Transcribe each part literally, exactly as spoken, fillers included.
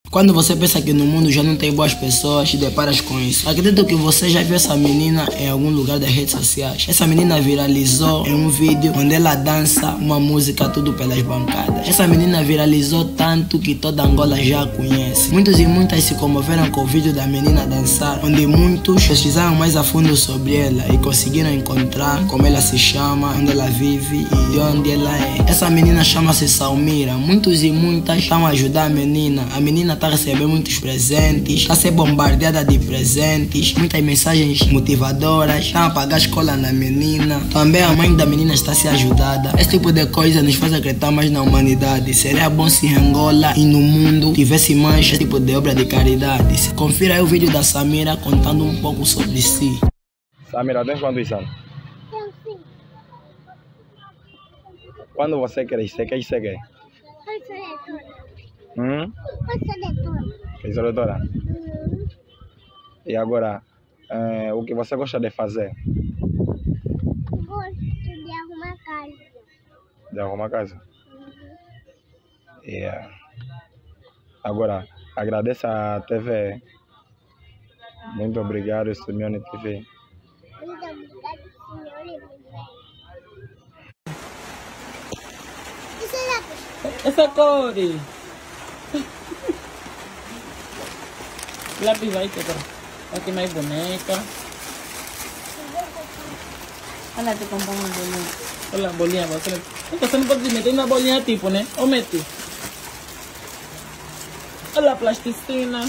Quando você pensa que no mundo já não tem boas pessoas, te deparas com isso. Acredito que você já viu essa menina em algum lugar das redes sociais. Essa menina viralizou em um vídeo onde ela dança uma música tudo pelas bancadas. Essa menina viralizou tanto que toda Angola já a conhece. Muitos e muitas se comoveram com o vídeo da menina dançar, onde muitos pesquisaram mais a fundo sobre ela e conseguiram encontrar como ela se chama, onde ela vive e onde ela é. Essa menina chama-se Salmira. Muitos e muitas estão a ajudar a menina. A menina está a receber muitos presentes, está a ser bombardeada de presentes, muitas mensagens motivadoras, estão a pagar a escola na menina. Também a mãe da menina está a ser ajudada. Esse tipo de coisa nos faz acreditar mais na humanidade. Seria bom se em Angola e no mundo tivesse mais esse tipo de obra de caridade. Confira aí o vídeo da Samira contando um pouco sobre si. Samira, tens quantos anos? Tenho cinco. Quando você crescer, o que você quer? Vou ser leitora. Hum? Vou ser leitora. Quer ser doutora? Uhum. E agora, é, o que você gosta de fazer? Gosto de arrumar casa. De arrumar casa? Uhum. Yeah. Agora, agradeça a T V. Muito obrigado, Simeone T V. Muito obrigada, senhor. Isso é lápis. Essa cor. Lápis vai ter. Aqui mais boneca. Olha, te comprou uma bolinha. Olha a bolinha. Você... você não pode meter na bolinha tipo, né? Ou mete. Olha a plasticina.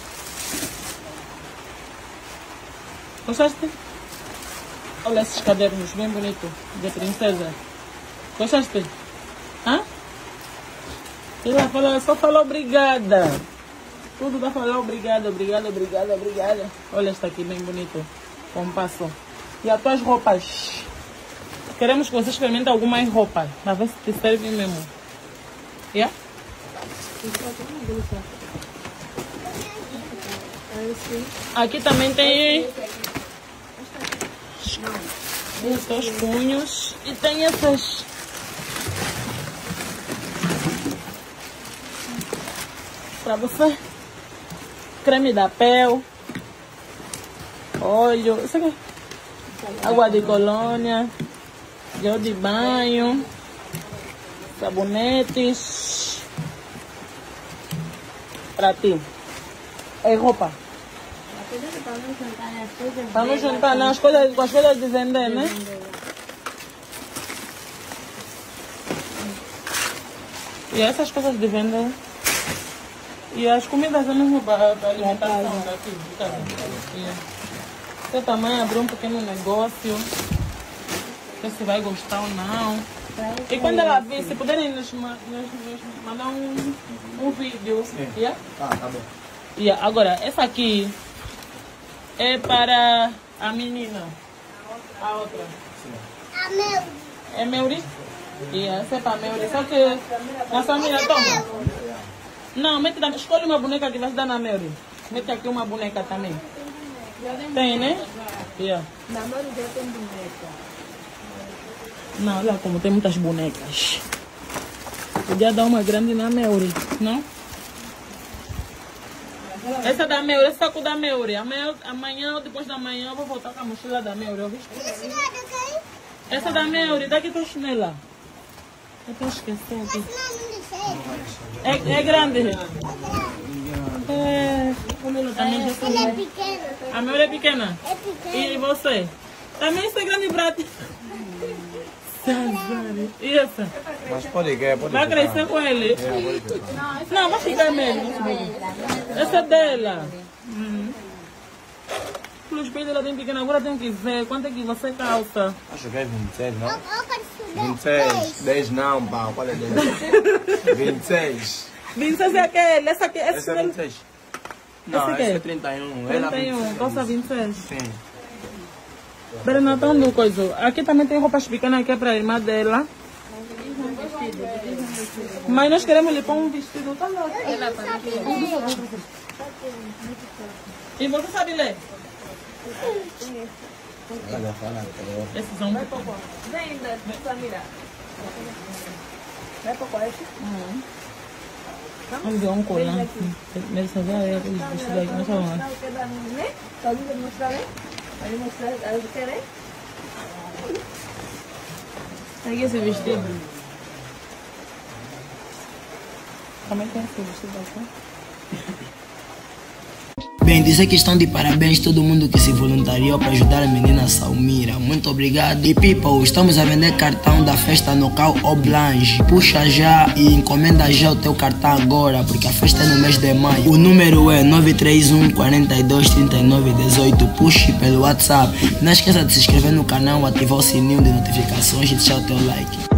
Gostaste? Olha esses cadernos bem bonitos. De princesa. Gostaste? Hã? Ela fala, só falou obrigada. Tudo vai falar obrigada, obrigada, obrigada, obrigada. Olha esta aqui, bem bonito. Compasso. E as tuas roupas? Queremos que você experimente algumas roupas. Para ver se te serve mesmo. Yeah? Aqui também tem os dois punhos. E tem essas. Para você. Creme da pele. Óleo. Isso aqui. Água de colônia. Gel de banho. Sabonetes. Para ti. É roupa. Para não juntar nas coisas, com as coisas de vender, né? E essas coisas de vender. E as comidas é mesmo para a alimentação daqui de casa. Você também abriu um pequeno negócio. Não sei se vai gostar ou não. E quando ela vir, se puderem nos, nos, nos mandar um, um vídeo. Yeah? Ah, tá bom. Yeah. Agora, essa aqui é para a menina. A outra. A meu. É Meuri? Yeah, essa é para Meuri. Só que a Samira toma. Não, mete, escolhe uma boneca que vai dar na Meuri. Mete aqui uma boneca também. Tem, né? Yeah. Na Meuri já tem boneca. Não, olha como tem muitas bonecas. Podia dar uma grande na Meuri, não? Essa da Meuri, esse saco da Meuri. Amanhã, amanhã ou depois da manhã eu vou voltar com a mochila da Meuri, ouviu? Essa da Meuri, daqui tua chinela. Eu tô esquecendo aqui. É, é grande. É. Também Ela é pequena. A Meuri é pequena? É pequena. E você? Também isso é grande pra ti. E essa? Mas pode que pode Vai ficar. crescer com ele? É, pode ficar. Não, vai ficar mesmo. Essa é dela. Hum. Os peitos dela bem pequena, agora tem que ver quanto é que você calça. Acho que é vinte e seis, não? Eu, eu quero estudar. vinte e seis. dez não, pá. Qual é dez? vinte e seis. vinte e seis é aquele, essa aqui, esse Esse é vinte e seis. Não, Esse esse quê? é trinta e um. Ela trinta e um, calça vinte e seis. Sim. Bernatão do coisa. Aqui também tem roupas pequenas que é para a irmã dela. Mas nós queremos lhe pôr um vestido. Tá lá. E você sabe ler? Esses são... Vem, Samira. Vai para qual? Uhum. Vamos ver um colar. Nessa área, aqueles vestidos aqui, não sabem lá. Pode mostrar, né? Pode mostrar, elas querem? Pega esse vestido. Como é que é esse vestido aqui? Bem, dizer que estão de parabéns todo mundo que se voluntariou para ajudar a menina Salmira. Muito obrigado. E people, estamos a vender cartão da festa no Cal Oblange. Puxa já e encomenda já o teu cartão agora, porque a festa é no mês de maio. O número é nove três um, quatro dois, três nove um oito. Puxe pelo WhatsApp. Não esqueça de se inscrever no canal, ativar o sininho de notificações e deixar o teu like.